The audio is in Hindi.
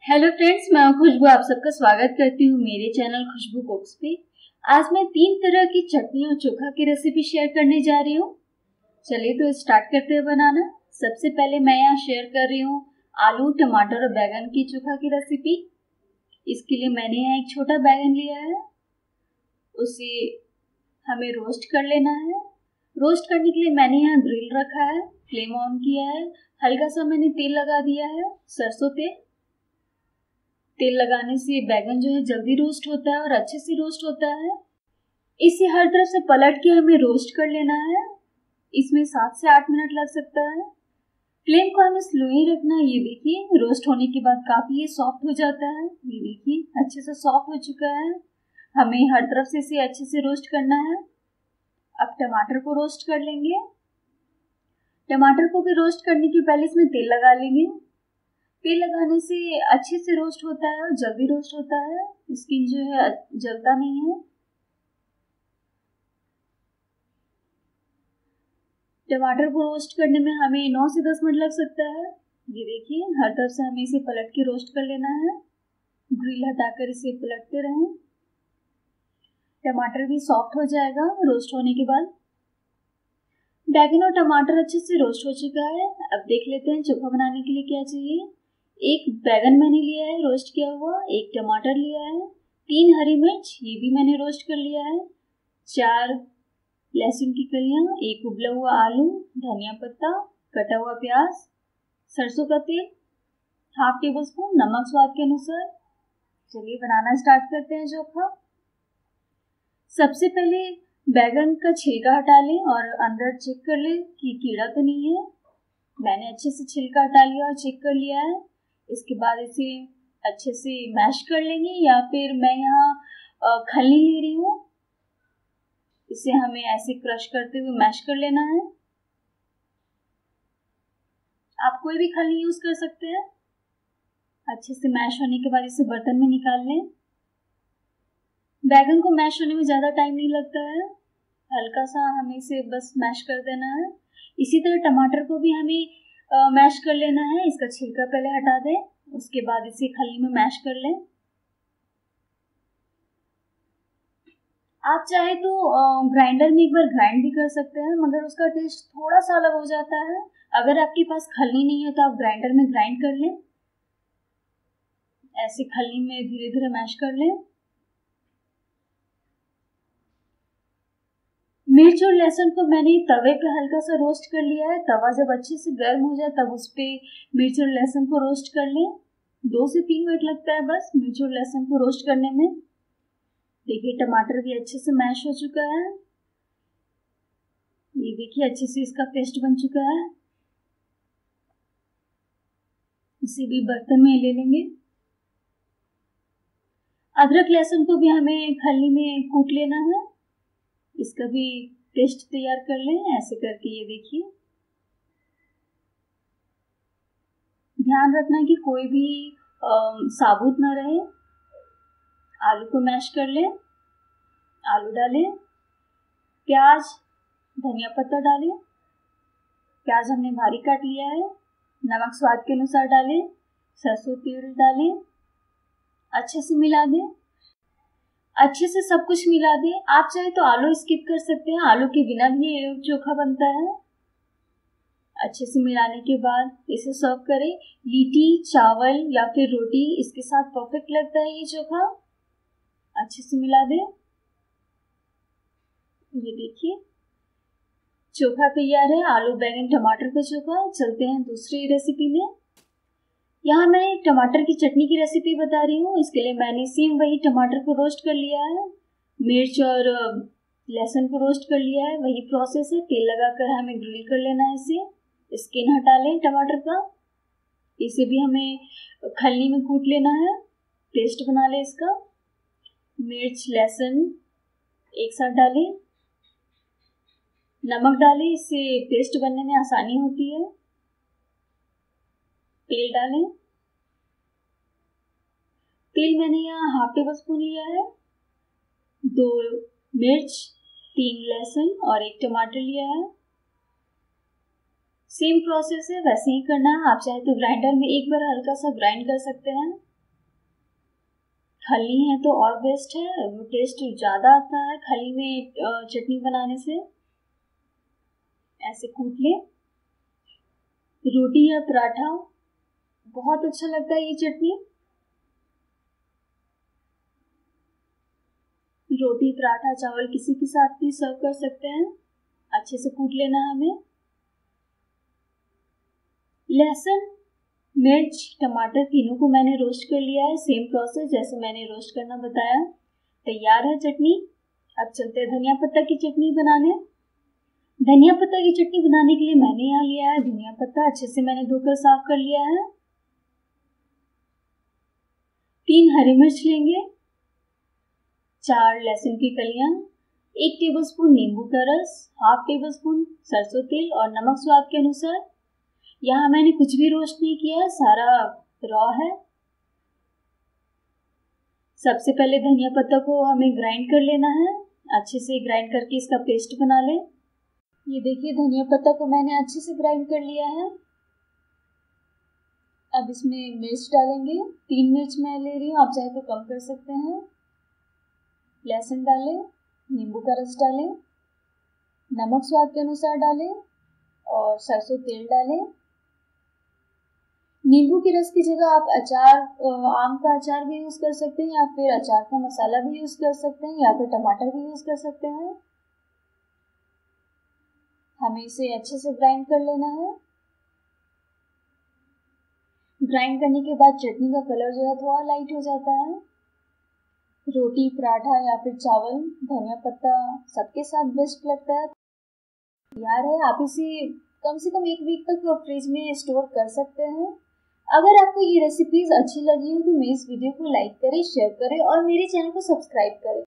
हेलो फ्रेंड्स, मैं खुशबू आप सबका स्वागत करती हूँ मेरे चैनल खुशबू कुक्स पे। आज मैं 3 तरह की चटनी और चोखा की रेसिपी शेयर करने जा रही हूँ। चलिए तो स्टार्ट करते हैं बनाना। सबसे पहले मैं यहाँ शेयर कर रही हूँ आलू, टमाटर और बैगन की चोखा की रेसिपी। इसके लिए मैंने यहाँ एक छोटा बैगन लिया है, उसे हमें रोस्ट कर लेना है। रोस्ट करने के लिए मैंने यहाँ ग्रिल रखा है, फ्लेम ऑन किया है, हल्का सा मैंने तेल लगा दिया है, सरसों तेल। तेल लगाने से बैगन जो है जल्दी रोस्ट होता है और अच्छे से रोस्ट होता है। इसे हर तरफ से पलट के हमें रोस्ट कर लेना है। इसमें 7 से 8 मिनट लग सकता है। फ्लेम को हमें स्लो ही रखना है। ये देखिए रोस्ट होने के बाद काफी ये सॉफ्ट हो जाता है। ये देखिए अच्छे से सॉफ्ट हो चुका है। हमें हर तरफ से इसे अच्छे से रोस्ट करना है। अब टमाटर को रोस्ट कर लेंगे। टमाटर को भी रोस्ट करने के पहले इसमें तेल लगा लेंगे। तेल लगाने से अच्छे से रोस्ट होता है और जल्दी रोस्ट होता है। स्किन जो है जलता नहीं है। टमाटर को रोस्ट करने में हमें 9 से 10 मिनट लग सकता है। ये देखिए हर तरफ से हमें इसे पलट के रोस्ट कर लेना है। ग्रिल हटाकर इसे पलटते रहें। टमाटर भी सॉफ्ट हो जाएगा रोस्ट होने के बाद। बैगन और टमाटर अच्छे से रोस्ट हो चुका है। अब देख लेते हैं चोखा बनाने के लिए क्या चाहिए। एक बैगन मैंने लिया है रोस्ट किया हुआ, एक टमाटर लिया है, 3 हरी मिर्च ये भी मैंने रोस्ट कर लिया है, 4 लहसुन की कलियां, एक उबला हुआ आलू, धनिया पत्ता, कटा हुआ प्याज, सरसों का तेल, ½ टेबल स्पून नमक स्वाद के अनुसार। चलिए बनाना स्टार्ट करते हैं चोखा। सबसे पहले बैगन का छिलका हटा लें और अंदर चेक कर लें कि कीड़ा तो नहीं है। मैंने अच्छे से छिलका हटा लिया और चेक कर लिया है। इसके बाद इसे अच्छे से मैश कर लेंगे या फिर मैं यहाँ खल्ली ले रही हूँ। इसे हमें ऐसे क्रश करते हुए मैश कर लेना है। आप कोई भी खल्ली यूज कर सकते हैं। अच्छे से मैश होने के बाद इसे बर्तन में निकाल लें। बैगन को मैश होने में ज़्यादा टाइम नहीं लगता है, हल्का सा हमें इसे बस मैश कर देना है। इसी तरह टमाटर को भी हमें मैश कर लेना है। इसका छिलका पहले हटा दें, उसके बाद इसे खल्ली में मैश कर लें। आप चाहे तो ग्राइंडर में एक बार ग्राइंड भी कर सकते हैं, मगर उसका टेस्ट थोड़ा सा अलग हो जाता है। अगर आपके पास खल्ली नहीं है तो आप ग्राइंडर में ग्राइंड कर लें। ऐसे खल्ली में धीरे धीरे मैश कर लें। मिर्च और लहसुन को मैंने तवे पे हल्का सा रोस्ट कर लिया है। तवा जब अच्छे से गर्म हो जाए तब उस पे मिर्च और लहसुन को रोस्ट कर लें। 2 से 3 मिनट लगता है बस मिर्च और लहसुन को रोस्ट करने में। देखिए टमाटर भी अच्छे से मैश हो चुका है। ये देखिए अच्छे से इसका पेस्ट बन चुका है। इसे भी बर्तन में ले लेंगे। अदरक लहसुन को भी हमें खल्ली में कूट लेना है। इसका भी पेस्ट तैयार कर लें ऐसे करके। ये देखिए ध्यान रखना कि कोई भी साबुत ना रहे। आलू को मैश कर लें। आलू डालें, प्याज, धनिया पत्ता डालें। प्याज हमने भारी काट लिया है। नमक स्वाद के अनुसार डालें। सरसों तेल डालें। अच्छे से मिला दें। अच्छे से सब कुछ मिला दें। आप चाहे तो आलू स्किप कर सकते हैं, आलू के बिना भी ये चोखा बनता है। अच्छे से मिलाने के बाद इसे सर्व करें। लिट्टी, चावल या फिर रोटी इसके साथ परफेक्ट लगता है ये चोखा। अच्छे से मिला दें। ये देखिए चोखा तैयार है, आलू बैगन टमाटर का चोखा। चलते हैं दूसरी रेसिपी में। यहाँ मैं टमाटर की चटनी की रेसिपी बता रही हूँ। इसके लिए मैंने सेम वही टमाटर को रोस्ट कर लिया है, मिर्च और लहसुन को रोस्ट कर लिया है। वही प्रोसेस है। तेल लगाकर हमें ग्रिल कर लेना है। इसे स्किन हटा लें टमाटर का। इसे भी हमें खल्ली में कूट लेना है, पेस्ट बना लें इसका। मिर्च लहसुन एक साथ डालें। नमक डालें, इससे पेस्ट बनने में आसानी होती है। तेल डालें। तेल मैंने यहाँ ½ टेबल स्पून लिया है। 2 मिर्च, 3 लहसुन और 1 टमाटर लिया है। सेम प्रोसेस है, वैसे ही करना है। आप चाहे तो ग्राइंडर में एक बार हल्का सा ग्राइंड कर सकते हैं। खल्ली है तो और बेस्ट है, वो टेस्ट ज़्यादा आता है खल्ली में चटनी बनाने से। ऐसे कूट ले। रोटी या पराठा, बहुत अच्छा लगता है ये चटनी। रोटी, पराठा, चावल किसी के साथ भी सर्व कर सकते हैं। अच्छे से कूट लेना है हमें। लहसुन, मिर्च, टमाटर तीनों को मैंने रोस्ट कर लिया है, सेम प्रोसेस जैसे मैंने रोस्ट करना बताया। तैयार है चटनी। अब चलते हैं धनिया पत्ता की चटनी बनाने। धनिया पत्ता की चटनी बनाने के लिए मैंने यहाँ लिया है धनिया पत्ता, अच्छे से मैंने धोकर साफ कर लिया है। 3 हरी मिर्च लेंगे, 4 लहसुन की कलियां, 1 टेबलस्पून नींबू का रस, हाफ टेबलस्पून सरसों तेल और नमक स्वाद के अनुसार। यहाँ मैंने कुछ भी रोस्ट नहीं किया है, सारा रॉ है। सबसे पहले धनिया पत्ता को हमें ग्राइंड कर लेना है, अच्छे से ग्राइंड करके इसका पेस्ट बना लें। ये देखिए धनिया पत्ता को मैंने अच्छे से ग्राइंड कर लिया है। अब इसमें मिर्च डालेंगे, 3 मिर्च मैं ले रही हूँ, आप चाहे तो कम कर सकते हैं। लहसुन डालें, नींबू का रस डालें, नमक स्वाद के अनुसार डालें और सरसों तेल डालें। नींबू के रस की जगह आप अचार, आम का अचार भी यूज़ कर सकते हैं या फिर अचार का मसाला भी यूज़ कर सकते हैं या फिर टमाटर भी यूज़ कर सकते हैं। हमें इसे अच्छे से ग्राइंड कर लेना है। ग्राइंड करने के बाद चटनी का कलर जो है थोड़ा लाइट हो जाता है। रोटी, पराठा या फिर चावल, धनिया पत्ता सबके साथ बेस्ट लगता है। तैयार है। आप इसे कम से कम 1 वीक तक फ्रिज में स्टोर कर सकते हैं। अगर आपको ये रेसिपीज अच्छी लगी हो तो मेरी इस वीडियो को लाइक करें, शेयर करें और मेरे चैनल को सब्सक्राइब करें।